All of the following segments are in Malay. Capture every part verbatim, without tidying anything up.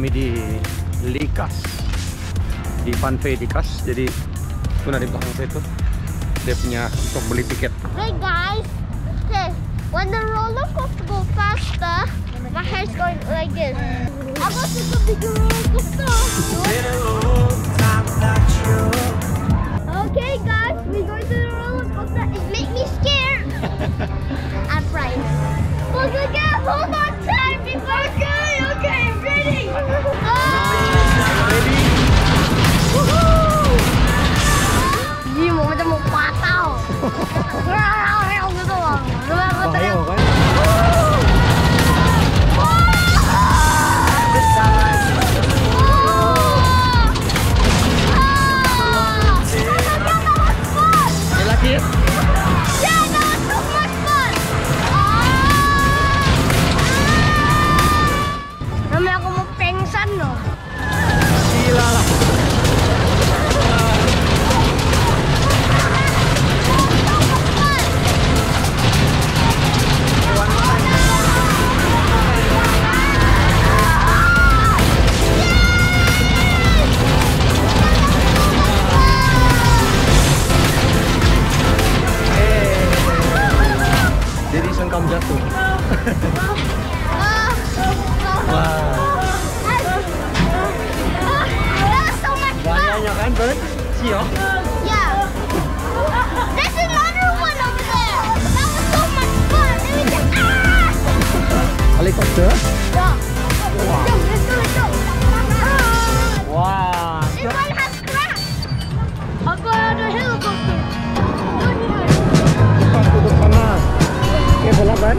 kami di Likas, di Panve Likas. Jadi itu di belakang saya itu dia punya untuk beli tiket. Hey guys, okay, when the roller coaster go faster, my hair's going like this. I want to go bigger roller coaster. Okay guys, we're going to the roller coaster. It makes me scared. I'm frightened. Look again, hold on tight before going. Okay, ready? Oh. Ready? Woohoo! Ini mau macam mau patah. Rau gitu loh. Bahaya kan? Kamu jatuh. Bahayanya kan, Bert? Sio? Yeah. There's another one over there. That was so much fun. It was just ah! Helikopter? Yeah. Wow. Let's go, let's go. Wah. This one has cracks. I'll go on the helicopter. Cepat duduk sana. Oke, bola kan?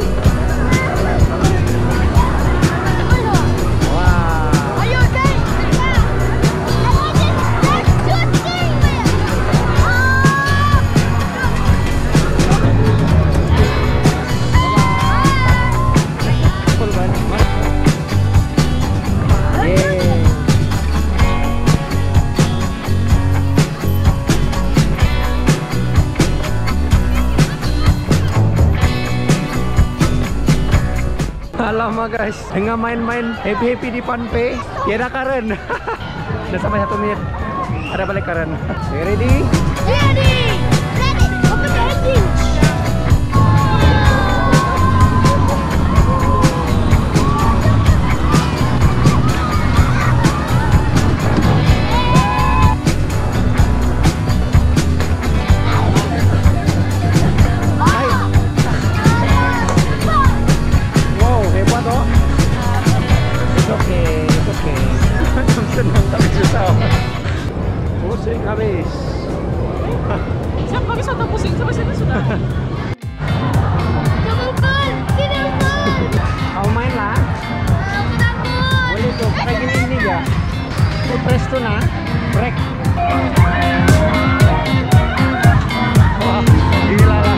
Wah. Are you okay? I want this. There's good things there. Full kan? Yeay. Lama guys, tengah main-main happy-happy di Panve, tiada karen. Udah sampai satu menit, ada balik karen. Okay, ready? Ready. Ready. Open the engine. Pusing habis. Siapa habis atau pusing? Sampai sini sudah. Jangan kan, tidak kan. Kau main lah. Aku takut. Boleh tuh, kayak gini ini ya. Tuh press tuh nah, break. Wah, gila lah.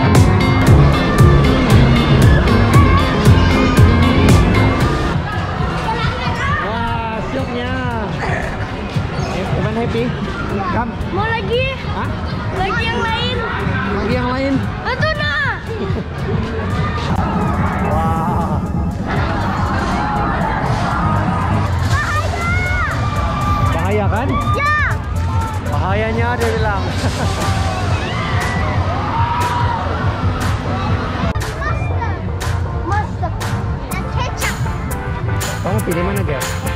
Wah, sioknya. Gimana happy? Kam? Mau lagi? Hah? Lagi yang lain? Lagi yang lain? Itu nah. Wah. Bahaya kan? Ya. Bahayanya dia bilang. Mustard. Mustard. Dan kecap. Kamu pilih mana guys?